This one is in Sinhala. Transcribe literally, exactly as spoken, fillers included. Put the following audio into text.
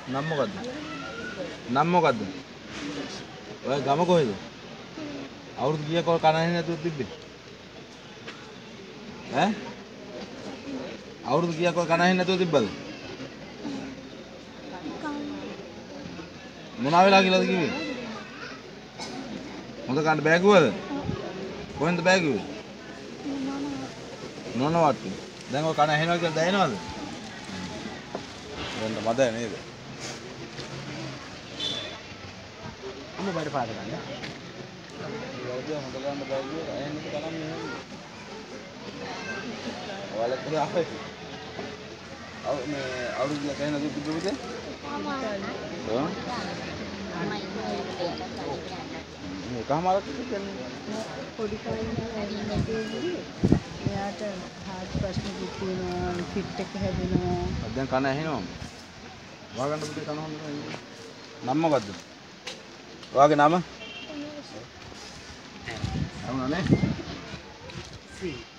නම් මොකද්ද? නම් මොකද්ද? ඔය ගම කොහෙද? අවුරුදු කීයක් ඔය කන ඇහෙන්නේ නැතුව තිබ්බේ? ඈ? අවුරුදු කීයක් ඔය කන ඇහෙන්නේ නැතුව තිබ්බද? මොනවා වෙලා කියලාද කිව්වේ? හොඳ කන්න බෑ කිව්වද? කොහෙන්ද බෑ කිව්වේ? නොනවත්තු. දැන් ඔය කන ඇහෙනවා කියලා දැනෙනවද? දැන් මදයි නේද? අම්ම බඩ පාද ගන්න. යෝධිය හොඳ ගන්න බෑ කිව්වා. ඇහෙන්නේ කනක් නෙමෙයි. ඔයාලා කියලා ආවේ. අව මේ අවුරුදු කීයක් ඇහෙන්නේ නැතුව තිබ්බේ පුතේ? ඔව්. එකමාරක් කියන්නේ පොඩි කාලේ ඇවිල්ලා එයාට හાર્ට් ප්‍රශ්න තියෙනවා ෆිට් එක හැදෙනවා දැන් කන ඇහෙනවා වහගන්න පුතේ කන හොඳ නැහැ නම මොකද්ද ඔයාගේ නම අහුණා නේ සී